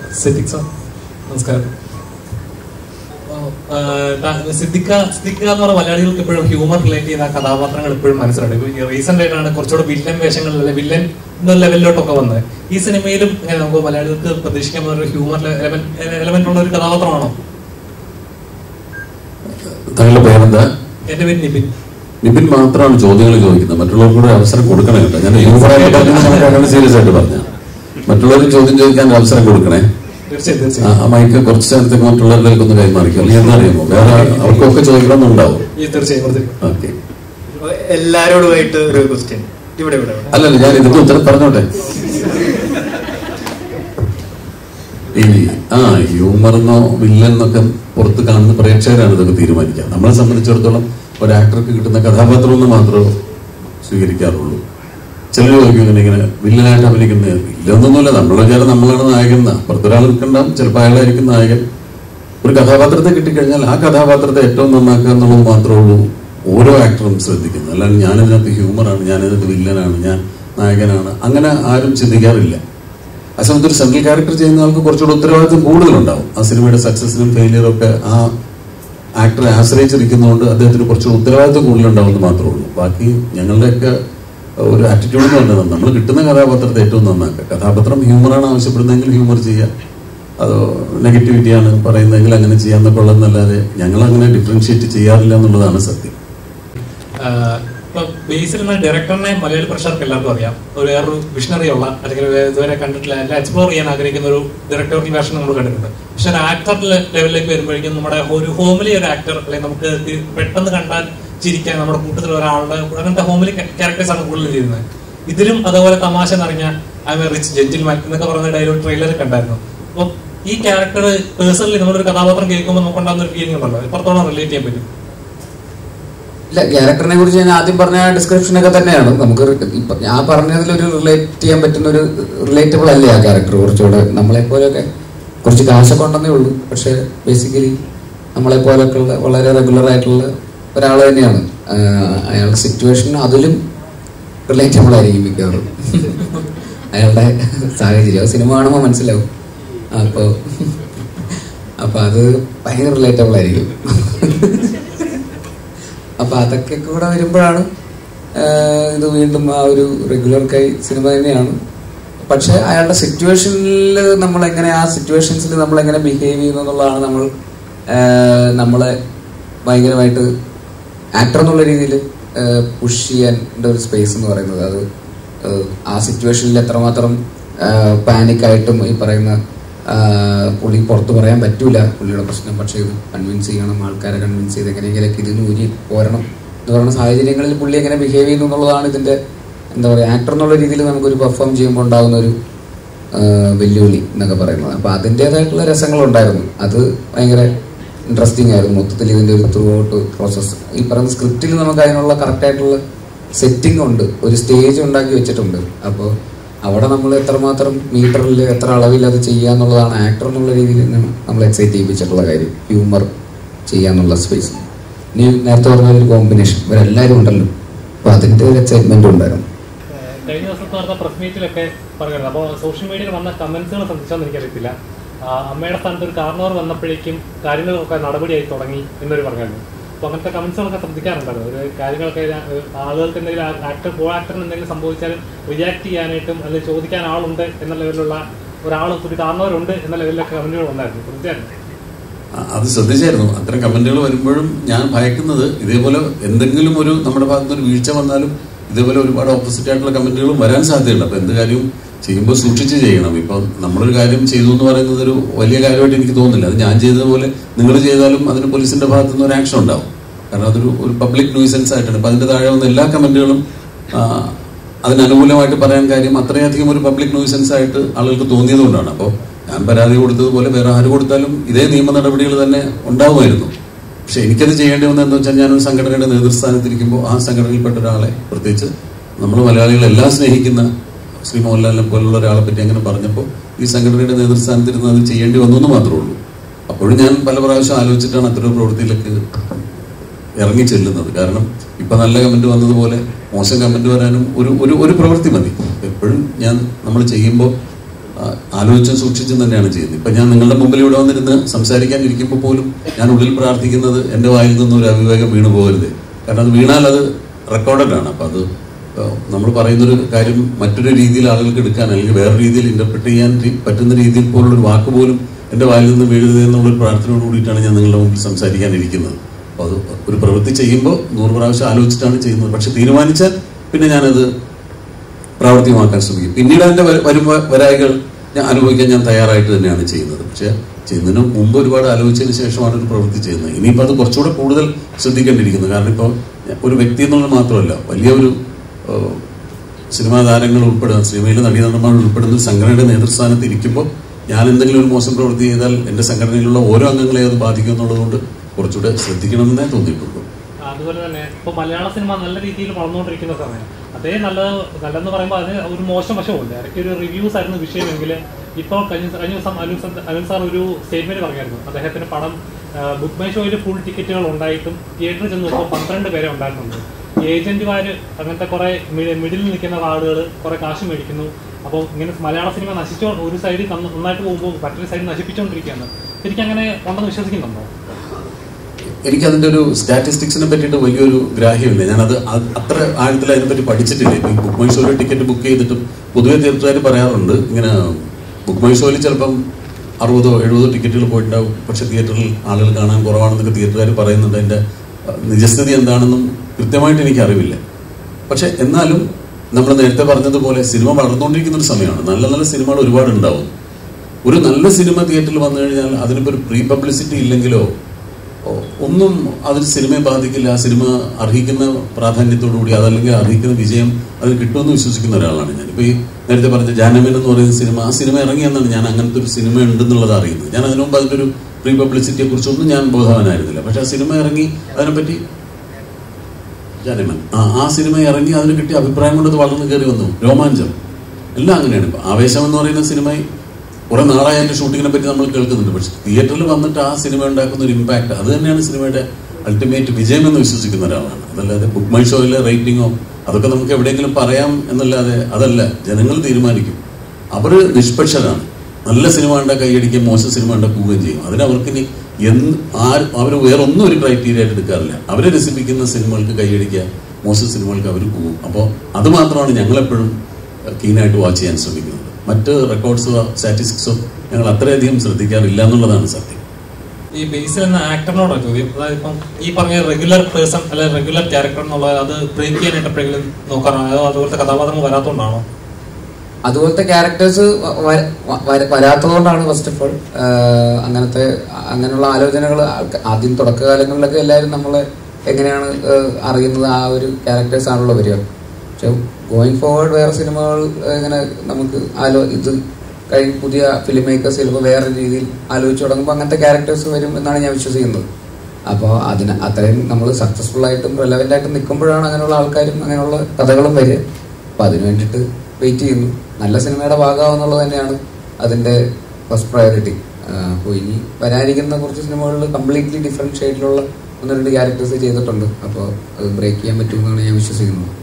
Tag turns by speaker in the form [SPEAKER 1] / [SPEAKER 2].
[SPEAKER 1] Siddique sir നമസ്കാരം. സിദ്ദിഖ എന്ന് പറഞ്ഞ മലയാളികൾക്ക് എപ്പോഴും ഹ്യൂമർ റിലേറ്റ് ചെയ്യുന്ന കഥാപാത്രങ്ങൾ എപ്പോഴും മനസ്സിലുണ്ട്. ഇപ്പൊ റീസെന്റ് ആയിട്ടാണ് കുറച്ചുകൂടെ വില്ലൻ വേഷങ്ങളിൽ വില്ലൻ എന്ന ലെവലിലോട്ടൊക്കെ വന്നത്. ഈ സിനിമയിലും നമുക്ക് മലയാളികൾക്ക് പ്രതീക്ഷിക്കാൻ ഒരു ഹ്യൂമർ എലമെന്റ് ഉള്ള ഒരു കഥാപാത്രമാണോ?
[SPEAKER 2] താങ്കളുടെ പേരെന്താ?
[SPEAKER 1] എന്റെ പേര് നിബിൻ.
[SPEAKER 2] നിബിൻ മാത്രമാണ് ചോദ്യങ്ങൾ ചോദിക്കുന്നത്, മറ്റുള്ളവർക്ക് കൂടെ അവസരം കൊടുക്കണേ കേട്ടോ. ഞാൻ ഹ്യൂമറായിട്ട് പറഞ്ഞു, സീരിയസ് ആയിട്ട് പറഞ്ഞ മറ്റുള്ളവർക്ക് ചോദ്യം ചോദിക്കാൻ അവസരം കൊടുക്കണേ. ആ മൈക്ക് കുറച്ച് നേരത്തേക്ക് മറ്റുള്ളവരിലേക്ക് ഒന്ന് കൈമാറിക്കും. അല്ലെങ്കിൽ എന്താ വേറെ അവർക്കൊക്കെ ചോദിക്കണമെന്നുണ്ടാവും. ഓക്കെ,
[SPEAKER 3] എല്ലാരോടുമായിട്ട് ഒരു ക്വസ്റ്റ്യൻ.
[SPEAKER 2] അല്ലല്ല, ഞാൻ ഇതിന്റെ ഉത്തരം പറഞ്ഞോട്ടെ. ഈ ഹ്യൂമറെന്നോ വില്ലനെന്നൊക്കെ പുറത്ത് കാണുന്ന പ്രേക്ഷകരാണ് ഇതൊക്കെ തീരുമാനിക്കുക. നമ്മളെ സംബന്ധിച്ചിടത്തോളം ഒരു ആക്ടർക്ക് കിട്ടുന്ന കഥാപാത്രം എന്ന് മാത്രമേ സ്വീകരിക്കാറുള്ളൂ. ചിലർ ചോദിക്കും ഇങ്ങനെ വില്ലനായിട്ട് അഭിനയിക്കുന്നത്. വില്ലൊന്നുമില്ല, നമ്മളെ വിചാരം നമ്മളാണ് നായകൻ. പുറത്തൊരാൾ നിൽക്കണ്ടാവും, ചിലപ്പോൾ അയാളായിരിക്കും നായകൻ. ഒരു കഥാപാത്രത്തെ കിട്ടിക്കഴിഞ്ഞാൽ ആ കഥാപാത്രത്തെ ഏറ്റവും നന്നാക്കുക എന്നുള്ളത് മാത്രമേ ഉള്ളൂ ഓരോ ആക്ടറും ശ്രദ്ധിക്കുന്നത്. അല്ലാണ്ട് ഞാനിതിനകത്ത് ഹ്യൂമറാണ്, ഞാനിതിനകത്ത് വില്ലനാണ്, ഞാൻ നായകനാണ്, അങ്ങനെ ആരും ചിന്തിക്കാറില്ല. ആ സമയത്ത് ഒരു സെൻട്രൽ ക്യാരക്ടർ ചെയ്യുന്ന ആൾക്ക് കുറച്ചുകൂടെ ഉത്തരവാദിത്വം കൂടുതലുണ്ടാവും. ആ സിനിമയുടെ സക്സസിനും ഫെയിലിയറും ഒക്കെ ആ ആക്ടറെ ആശ്രയിച്ചിരിക്കുന്നതുകൊണ്ട് അദ്ദേഹത്തിന് കുറച്ചുകൂടെ ഉത്തരവാദിത്വം കൂടുതലുണ്ടാവുമെന്ന് മാത്രമേ ഉള്ളൂ. ബാക്കി ഞങ്ങളുടെയൊക്കെ ഒരു ആറ്റിറ്റ്യൂഡ് എന്ന് പറഞ്ഞത് നമ്മൾ കിട്ടുന്ന കഥാപാത്രത്തെ ഏറ്റവും നന്നാക്കുക. കഥാപാത്രം ഹ്യൂമറാണ് ആവശ്യപ്പെടുന്നതെങ്കിൽ ഹ്യൂമർ ചെയ്യുക, അതോ നെഗറ്റിവിറ്റിയാണ് പറയുന്നതെങ്കിൽ അങ്ങനെ ചെയ്യാന്നൊക്കെ ഉള്ളതെന്നല്ലാതെ ഞങ്ങൾ അങ്ങനെ ഡിഫറൻഷിയേറ്റ് ചെയ്യാറില്ല എന്നുള്ളതാണ് സത്യം.
[SPEAKER 1] ഇപ്പൊ ബേസിൽ ഡയറക്ടറിനെ മലയാളി പ്രേക്ഷകർക്ക് എല്ലാവർക്കും അറിയാം. വേറൊരു വിഷണറി ഉള്ള അല്ലെങ്കിൽ ഇതുവരെ കണ്ടിട്ടില്ല, എല്ലാം എക്സ്പ്ലോർ ചെയ്യാൻ ആഗ്രഹിക്കുന്ന ഒരു ഡയറക്ടറിന്റെ വേഷം നമ്മൾ കണ്ടിട്ടുണ്ട്. പക്ഷെ ഒരു ആക്ടർ ലെവലിലേക്ക് വരുമ്പോഴേക്കും നമ്മുടെ ഒരു ഹോമിലി ഒരു ആക്ടർ അല്ലെങ്കിൽ നമുക്ക് പെട്ടെന്ന് കണ്ടാൽ ചിരിക്കാൻ നമ്മുടെ കൂട്ടത്തിൽ ഒരാളുടെ അങ്ങനത്തെ ഹോമിലി ക്യാരക്ടേഴ്സ് ആണ് കൂടുതൽ ചെയ്യുന്നത്. ഇതിലും അതേപോലെ തമാശ നിറഞ്ഞ I am a rich gentleman എന്നൊക്കെ പറയുന്ന ഡയലോഗ് ട്രെയിലർ കണ്ടായിരുന്നു. അപ്പൊ ഈ ക്യാരക്ടർ പേഴ്സണലി നമ്മളൊരു കഥാപാത്രം കേൾക്കുമ്പോൾ നമുക്കുണ്ടാകുന്ന ഒരു ഫീലിംഗ് ഉണ്ടല്ലോ, എത്രത്തോളം റിലേറ്റ് ചെയ്യാൻ പറ്റും?
[SPEAKER 4] ഇല്ല, ക്യാരക്ടറിനെ കുറിച്ച് ഞാൻ ആദ്യം പറഞ്ഞ ഡിസ്ക്രിപ്ഷനൊക്കെ തന്നെയാണ്. നമുക്ക് ഇപ്പൊ ഞാൻ പറഞ്ഞതിലൊരു റിലേറ്റ് ചെയ്യാൻ പറ്റുന്ന ഒരു റിലേറ്റബിൾ അല്ലേ ആ ക്യാരക്ടർ. കുറച്ചുകൂടെ നമ്മളെപ്പോലെയൊക്കെ കുറച്ച് കാശൊക്കെ ഉണ്ടെന്നേ ഉള്ളൂ, പക്ഷെ ബേസിക്കലി നമ്മളെപ്പോലൊക്കെ ഉള്ള വളരെ റെഗുലർ ആയിട്ടുള്ള ഒരാൾ തന്നെയാണ്. അയാളുടെ സിറ്റുവേഷൻ അതിലും റിലേറ്റബിൾ ആയിരിക്കും മിക്കവാറും. അയാളുടെ സാഹചര്യം സിനിമ കാണുമ്പോൾ മനസ്സിലാവും. അപ്പൊ അത് ഭയങ്കര റിലേറ്റബിൾ ആയിരിക്കും. അപ്പൊ അതൊക്കെ കൂടെ വരുമ്പോഴാണ് ഇത് വീണ്ടും ആ ഒരു റെഗുലർ കൈ സിനിമ തന്നെയാണ്. പക്ഷെ അയാളുടെ സിറ്റുവേഷനിൽ നമ്മളെങ്ങനെ ആ സിറ്റുവേഷൻസിൽ നമ്മളെങ്ങനെ ബിഹേവ് ചെയ്യുന്നു എന്നുള്ളതാണ് നമ്മളെ ഭയങ്കരമായിട്ട് ആക്ടർ എന്നുള്ള രീതിയിൽ പുഷ് ചെയ്യാൻ ഒരു സ്പേസ് എന്ന് പറയുന്നത്. അത് ആ സിറ്റുവേഷനിൽ എത്രമാത്രം പാനിക്കായിട്ടും ഈ പറയുന്ന പുള്ളി പുറത്ത് പറയാൻ പറ്റൂല പുള്ളിയുടെ പ്രശ്നം, പക്ഷേ ഇത് കൺവിൻസ് ചെയ്യണം, ആൾക്കാരെ കൺവിൻസ് ചെയ്ത് എങ്ങനെയെങ്കിലൊക്കെ ഇതിന് ഊരി പോരണം എന്ന് പറയുന്ന സാഹചര്യങ്ങളിൽ പുള്ളി എങ്ങനെ ബിഹേവ് ചെയ്യുന്നു എന്നുള്ളതാണ് ഇതിൻ്റെ എന്താ പറയുക ആക്ടർ എന്നുള്ള രീതിയിൽ നമുക്കൊരു പെർഫോം ചെയ്യുമ്പോൾ ഉണ്ടാകുന്ന ഒരു വെല്ലുവിളി എന്നൊക്കെ പറയുന്നത്. അപ്പോൾ അതിൻ്റേതായിട്ടുള്ള രസങ്ങളുണ്ടായിരുന്നു. അത് ഭയങ്കര ഇൻട്രസ്റ്റിംഗ് ആയിരുന്നു. മൊത്തത്തിൽ ഇതിൻ്റെ ഒരു ത്രൂ ഔട്ട് പ്രോസസ്സ് ഈ പറയുന്ന സ്ക്രിപ്റ്റിൽ നമുക്ക് അതിനുള്ള കറക്റ്റായിട്ടുള്ള സെറ്റിംഗ് ഉണ്ട്, ഒരു സ്റ്റേജ് ഉണ്ടാക്കി വെച്ചിട്ടുണ്ട്. അപ്പോൾ അവിടെ നമ്മൾ എത്രമാത്രം മീറ്ററിൽ എത്ര അളവിൽ അത് ചെയ്യുക എന്നുള്ളതാണ് ആക്ടർ എന്നുള്ള രീതിയിൽ നമ്മൾ എക്സൈറ്റ് ചെയ്യിപ്പിച്ചിട്ടുള്ള കാര്യം. ഹ്യൂമർ ചെയ്യാന്നുള്ള സ്പേസ്. ഇനി നേരത്തെ പറഞ്ഞ ഒരു കോമ്പിനേഷൻ ഇവരെല്ലാവരും ഉണ്ടല്ലോ, അപ്പോൾ അതിൻ്റെ ഒരു എക്സൈറ്റ്മെന്റ് ഉണ്ടായിരുന്നു.
[SPEAKER 1] കഴിഞ്ഞ ദിവസത്തെ നടന്ന പ്രസ് മീറ്റിലൊക്കെ പറയുന്നത്. അപ്പോൾ സോഷ്യൽ മീഡിയയിൽ വന്ന കമന്റ്സുകൾ ശ്രദ്ധിച്ചാൽ എനിക്കറിയത്തില്ല. അമ്മയുടെ സ്ഥാനത്ത് ഒരു കാരണവർ വന്നപ്പോഴേക്കും കാര്യങ്ങളൊക്കെ നടപടിയായി തുടങ്ങി എന്നൊരു പറഞ്ഞായിരുന്നു. അപ്പോൾ അങ്ങനത്തെ കമന്റ്സുകളൊക്കെ ശ്രദ്ധിക്കാറുണ്ടല്ലോ. ഒരു കാര്യങ്ങളൊക്കെ ആളുകൾക്ക് എന്തെങ്കിലും കോ ആക്ടറിന് എന്തെങ്കിലും സംഭവിച്ചാലും റിയാക്ട് ചെയ്യാനായിട്ടും അല്ലെങ്കിൽ ചോദിക്കാൻ ആളുണ്ട് എന്ന ലെവലിലുള്ള ഒരാൾ ഒരു കാരണവരുണ്ട് എന്ന ലെവലിലൊക്കെ കമന്റുകൾ വന്നായിരുന്നു. ശ്രദ്ധിച്ചായിരുന്നു?
[SPEAKER 2] അത് ശ്രദ്ധിച്ചായിരുന്നു. അത്തരം കമന്റുകൾ വരുമ്പോഴും ഞാൻ ഭയക്കുന്നത് ഇതേപോലെ എന്തെങ്കിലും ഒരു നമ്മുടെ ഭാഗത്ത് ഒരു വീഴ്ച വന്നാലും ഇതേപോലെ ഒരുപാട് ഓപ്പോസിറ്റ് ആയിട്ടുള്ള കമന്റുകളും വരാൻ സാധ്യതയുണ്ട്. അപ്പോൾ എന്ത് കാര്യവും ചെയ്യുമ്പോൾ സൂക്ഷിച്ച് ചെയ്യണം. ഇപ്പം നമ്മളൊരു കാര്യം ചെയ്തു എന്ന് പറയുന്നത് ഒരു വലിയ കാര്യമായിട്ട് എനിക്ക് തോന്നുന്നില്ല. അത് ഞാൻ ചെയ്തതുപോലെ നിങ്ങൾ ചെയ്താലും അതിന് പോലീസിന്റെ ഭാഗത്തു നിന്ന് ഒരു ആക്ഷൻ ഉണ്ടാവും. കാരണം അതൊരു പബ്ലിക് ന്യൂസൻസ് ആയിട്ടാണ്. അപ്പം അതിൻ്റെ താഴെ വന്ന എല്ലാ കമന്റുകളും അതിനനുകൂലമായിട്ട് പറയാൻ കാര്യം അത്രയധികം ഒരു പബ്ലിക് ന്യൂസൻസ് ആയിട്ട് ആളുകൾക്ക് തോന്നിയതുകൊണ്ടാണ്. അപ്പോൾ ഞാൻ പരാതി കൊടുത്തതുപോലെ വേറെ ആര് കൊടുത്താലും ഇതേ നിയമ നടപടികൾ തന്നെ ഉണ്ടാവുമായിരുന്നു. പക്ഷെ എനിക്കത് ചെയ്യേണ്ടി വന്നതെന്ന് വെച്ചാൽ ഞാനൊരു സംഘടനയുടെ നേതൃസ്ഥാനത്തിരിക്കുമ്പോൾ ആ സംഘടനയിൽപ്പെട്ട ഒരാളെ, പ്രത്യേകിച്ച് നമ്മൾ മലയാളികളെല്ലാം സ്നേഹിക്കുന്ന ശ്രീ മോഹൻലാലിനെ പോലുള്ള ഒരാളെ പറ്റി അങ്ങനെ പറഞ്ഞപ്പോൾ ഈ സംഘടനയുടെ നേതൃസ്ഥാനത്തിരുന്ന് അത് ചെയ്യേണ്ടി വന്നു എന്ന് മാത്രമേ ഉള്ളൂ. അപ്പോഴും ഞാൻ പല പ്രാവശ്യം ആലോചിച്ചിട്ടാണ് അത്തരം പ്രവൃത്തിയിലേക്ക് ഇറങ്ങി ചെല്ലുന്നത്. കാരണം ഇപ്പം നല്ല കമന്റ് വന്നതുപോലെ മോശം കമന്റ് വരാനും ഒരു പ്രവൃത്തി മതി. എപ്പോഴും നമ്മൾ ചെയ്യുമ്പോൾ ആലോചിച്ചും സൂക്ഷിച്ചും തന്നെയാണ് ചെയ്യുന്നത്. ഇപ്പൊ ഞാൻ നിങ്ങളുടെ മുമ്പിൽ ഇവിടെ വന്നിരുന്ന് സംസാരിക്കാൻ ഇരിക്കുമ്പോൾ പോലും ഞാൻ ഉള്ളിൽ പ്രാർത്ഥിക്കുന്നത് എൻ്റെ വായിൽ നിന്നും ഒരു അവിവേകം വീണു പോകരുത്. കാരണം അത് വീണാൽ അത് റെക്കോർഡഡ് ആണ്. അപ്പൊ അത് നമ്മൾ പറയുന്നൊരു കാര്യം മറ്റൊരു രീതിയിൽ ആളുകൾക്ക് എടുക്കാൻ അല്ലെങ്കിൽ വേറെ രീതിയിൽ ഇന്റർപ്രറ്റ് ചെയ്യാൻ പറ്റുന്ന രീതിയിൽ പോലുള്ളൊരു വാക്ക് പോലും എൻ്റെ വായിൽ നിന്ന് വീഴരുത് എന്നുള്ളൊരു പ്രാർത്ഥനയോട് കൂടിയിട്ടാണ് ഞാൻ നിങ്ങളുടെ മുമ്പിൽ സംസാരിക്കാനിരിക്കുന്നത്. അപ്പോൾ അത് ഒരു പ്രവൃത്തി ചെയ്യുമ്പോൾ 100 പ്രാവശ്യം ആലോചിച്ചിട്ടാണ് ചെയ്യുന്നത്. പക്ഷെ തീരുമാനിച്ചാൽ പിന്നെ ഞാനത് പ്രാവർത്തികമാക്കാൻ ശ്രമിക്കും. പിന്നീട് അതിൻ്റെ വരായികൾ ഞാൻ അനുഭവിക്കാൻ ഞാൻ തയ്യാറായിട്ട് തന്നെയാണ് ചെയ്യുന്നത്. പക്ഷെ ചെയ്യുന്നതിന് മുമ്പ് ഒരുപാട് ആലോചിച്ചതിന് ശേഷമാണ് ഒരു പ്രവൃത്തി ചെയ്യുന്നത്. ഇനിയിപ്പോൾ അത് കുറച്ചുകൂടെ കൂടുതൽ ശ്രദ്ധിക്കേണ്ടിയിരിക്കുന്നു. കാരണം ഇപ്പോൾ ഒരു വ്യക്തി എന്നുള്ളത് മാത്രമല്ല, വലിയൊരു സിനിമാ താരങ്ങൾ ഉൾപ്പെടുന്ന, സിനിമയിലെ നടീനടന്മാർ ഉൾപ്പെടുന്ന സംഘടനയുടെ നേതൃസ്ഥാനത്ത് ഇരിക്കുമ്പോൾ ഞാൻ എന്തെങ്കിലും ഒരു മോശം പ്രവൃത്തി ചെയ്താൽ എൻ്റെ സംഘടനയിലുള്ള ഓരോ അംഗങ്ങളെ അത് ബാധിക്കും എന്നുള്ളതുകൊണ്ട് കുറച്ചുകൂടെ ശ്രദ്ധിക്കണമെന്നേ തോന്നിയിട്ടുള്ളൂ.
[SPEAKER 1] അതുപോലെ തന്നെ ഇപ്പോൾ മലയാള സിനിമ നല്ല രീതിയിൽ വളർന്നുകൊണ്ടിരിക്കുന്ന സമയം അതേ നല്ലതെന്ന് പറയുമ്പോൾ അതിന് ഒരു മോശം വശമുണ്ട്. ഇടയ്ക്ക് ഒരു റിവ്യൂസ് ആയിരുന്നു വിഷയമെങ്കിൽ ഇപ്പോൾ കഴിഞ്ഞ ദിവസം അനിൽ സാർ ഒരു സ്റ്റേറ്റ്മെന്റ് പറഞ്ഞായിരുന്നു. അദ്ദേഹത്തിന്റെ പടം ബുക്ക് മൈ ഷോയിൽ ഫുൾ ടിക്കറ്റുകൾ ഉണ്ടായിട്ടും തിയേറ്ററിൽ ചെന്ന് നോക്കുമ്പോൾ 12 പേരെ ഉണ്ടായിട്ടുണ്ട്. ഏജന്റുമാർ അങ്ങനത്തെ കുറെ മിഡിൽ നിൽക്കുന്ന ആളുകൾ കുറെ കാശ് മേടിക്കുന്നു. അപ്പോൾ ഇങ്ങനെ മലയാള സിനിമ ഒരു സൈഡിൽ നന്നായിട്ട് പോകുമ്പോൾ മറ്റൊരു സൈഡിൽ നശിപ്പിച്ചുകൊണ്ടിരിക്കുകയാണ്. ശരിക്കും അങ്ങനെ ഉണ്ടെന്ന് വിശ്വസിക്കുന്നുണ്ടോ?
[SPEAKER 2] എനിക്കതിൻ്റെ ഒരു സ്റ്റാറ്റിസ്റ്റിക്സിനെ പറ്റിയിട്ട് വലിയൊരു ഗ്രാഹ്യമില്ല. ഞാനത് അത്ര ആഴത്തിൽ അതിനെപ്പറ്റി പഠിച്ചിട്ടില്ല. ഇപ്പം ബുക്ക് മൈ ഷോയിൽ ടിക്കറ്റ് ബുക്ക് ചെയ്തിട്ടും പൊതുവെ തീർച്ചയായിട്ടും പറയാറുണ്ട്, ഇങ്ങനെ ബുക്ക് മൈ ഷോയിൽ ചിലപ്പം 60-70 ടിക്കറ്റുകൾ പോയിട്ടുണ്ടാവും, പക്ഷെ തിയേറ്ററിൽ ആളുകൾ കാണാൻ കുറവാണെന്നൊക്കെ തിയേറ്ററുകാർ പറയുന്നുണ്ട്. അതിൻ്റെ നിജസ്ഥിതി എന്താണെന്നും കൃത്യമായിട്ട് എനിക്ക് അറിവില്ല. പക്ഷെ എന്നാലും നമ്മൾ നേരത്തെ പറഞ്ഞതുപോലെ സിനിമ വളർന്നുകൊണ്ടിരിക്കുന്ന ഒരു സമയമാണ്. നല്ല നല്ല സിനിമകൾ ഒരുപാട് ഉണ്ടാവും. ഒരു നല്ല സിനിമ തിയേറ്ററിൽ വന്നു കഴിഞ്ഞാൽ അതിനിപ്പോൾ ഒരു പ്രീ പബ്ലിസിറ്റി ഇല്ലെങ്കിലോ ഒന്നും അതിന് സിനിമയെ ബാധിക്കില്ല. ആ സിനിമ അർഹിക്കുന്ന പ്രാധാന്യത്തോടുകൂടി അതല്ലെങ്കിൽ അർഹിക്കുന്ന വിജയം അതിന് കിട്ടുമെന്ന് വിശ്വസിക്കുന്ന ഒരാളാണ് ഞാൻ. ഇപ്പോൾ ഈ നേരത്തെ പറഞ്ഞ ജാനമൻ എന്ന് പറയുന്ന സിനിമ, ആ സിനിമ ഇറങ്ങിയെന്നാണ് ഞാൻ അങ്ങനത്തെ ഒരു സിനിമ ഉണ്ടെന്നുള്ളത് അറിയുന്നത്. ഞാൻ അതിനു മുമ്പ് അതിൻ്റെ ഒരു പ്രീ പബ്ലിസിറ്റിയെ കുറിച്ചൊന്നും ഞാൻ ബോധവാനായിരുന്നില്ല. പക്ഷെ ആ സിനിമ ഇറങ്ങി അതിനെപ്പറ്റി ജാനമൻ ആ സിനിമ ഇറങ്ങി അതിന് കിട്ടിയ അഭിപ്രായം കൊണ്ട് വളർന്നു കയറി വന്നു. രോമാഞ്ചം എല്ലാം അങ്ങനെയാണ്. ഇപ്പം ആവേശം എന്ന് പറയുന്ന സിനിമ കുറെ നാളായി അതിന്റെ ഷൂട്ടിങ്ങിനെ പറ്റി നമ്മൾ കേൾക്കുന്നുണ്ട്. പക്ഷെ തിയേറ്ററിൽ വന്നിട്ട് ആ സിനിമ ഉണ്ടാക്കുന്ന ഒരു ഇമ്പാക്ട് അത് തന്നെയാണ് സിനിമയുടെ അൾട്ടിമേറ്റ് വിജയം എന്ന് വിശ്വസിക്കുന്ന ഒരാളാണ്. അതല്ലാതെ ബുക്ക് മൈ ഷോയിലെ റേറ്റിങ്ങോ അതൊക്കെ നമുക്ക് എവിടെയെങ്കിലും പറയാം എന്നല്ലാതെ അതല്ല, ജനങ്ങൾ തീരുമാനിക്കും. അവർ നിഷ്പക്ഷരാണ്. നല്ല സിനിമ കണ്ടാൽ കൈയടിക്കുകയും മോശം സിനിമ കണ്ടാൽ പോവുകയും ചെയ്യും. അതിനവർക്കിനി അവർ വേറൊന്നും ഒരു ക്രൈറ്റീരിയ ആയിട്ട് എടുക്കാറില്ല. അവരെ രസിപ്പിക്കുന്ന സിനിമകൾക്ക് കൈയടിക്കുക, മോശം സിനിമകൾക്ക് അവർ പോകും. അപ്പോൾ അത് മാത്രമാണ് ഞങ്ങളെപ്പോഴും കീനായിട്ട് വാച്ച് ചെയ്യാൻ ശ്രമിക്കുന്നത്. മറ്റ് റെക്കോർഡ്സോ സ്റ്റാറ്റിസ്റ്റിക്സോ ഞങ്ങൾ അത്രയധികം ശ്രദ്ധിക്കാറില്ല എന്നുള്ളതാണ് സത്യം.
[SPEAKER 1] ഈ ബേസിൽ എന്ന ആക്ടറിനോടാണ് ചോദ്യം. അതായത് ഇപ്പം ഈ പറഞ്ഞ റെഗുലർ പേഴ്സൺ അല്ലെ റെഗുലർ ക്യാരക്ടർ എന്നുള്ളത് അത് ബ്രേക്ക് ചെയ്യാനായിട്ട് എപ്പോഴെങ്കിലും നോക്കാറോ, അതോ അതുപോലത്തെ കഥാപാത്രങ്ങൾ വരാത്തതുകൊണ്ടാണോ?
[SPEAKER 4] അതുപോലത്തെ ക്യാരക്ടേഴ്സ് വരാത്തതുകൊണ്ടാണ് ഫസ്റ്റ് ഓഫ് ഓൾ. അങ്ങനെയുള്ള ആലോചനകൾ ആദ്യം തുടക്കകാലങ്ങളിലൊക്കെ എല്ലാവരും നമ്മളെ എങ്ങനെയാണ് അറിയുന്നത്, ആ ഒരു ക്യാരക്ടേഴ്സ് ആണല്ലോ വരിക. പക്ഷെ ഗോയിങ് ഫോർവേഡ് വേറെ സിനിമകൾ ഇങ്ങനെ നമുക്ക് ഇത് കഴിഞ്ഞ് പുതിയ ഫിലിം മേക്കേഴ്സ് ചിലപ്പോൾ വേറെ രീതിയിൽ ആലോചിച്ച് തുടങ്ങുമ്പോൾ അങ്ങനത്തെ ക്യാരക്ടേഴ്സ് വരും എന്നാണ് ഞാൻ വിശ്വസിക്കുന്നത്. അപ്പോൾ അത്രയും നമ്മൾ സക്സസ്ഫുൾ ആയിട്ടും റെലവൻ്റ് ആയിട്ടും നിൽക്കുമ്പോഴാണ് അങ്ങനെയുള്ള ആൾക്കാരും അങ്ങനെയുള്ള കഥകളും വരിക. അപ്പോൾ അതിനു വേണ്ടിയിട്ട് വെയിറ്റ് ചെയ്യുന്നു. നല്ല സിനിമയുടെ ഭാഗമാവുന്നുള്ളത് തന്നെയാണ് അതിൻ്റെ ഫസ്റ്റ് പ്രയോറിറ്റി. അപ്പോൾ ഇനി വരാനിരിക്കുന്ന കുറച്ച് സിനിമകളിൽ കംപ്ലീറ്റ്ലി ഡിഫറെൻറ്റ് ഷെയ്ഡിലുള്ള 1-2 ക്യാരക്ടേഴ്സ് ചെയ്തിട്ടുണ്ട്. അപ്പോൾ അത് ബ്രേക്ക് ചെയ്യാൻ പറ്റുമെന്നാണ് ഞാൻ വിശ്വസിക്കുന്നത്.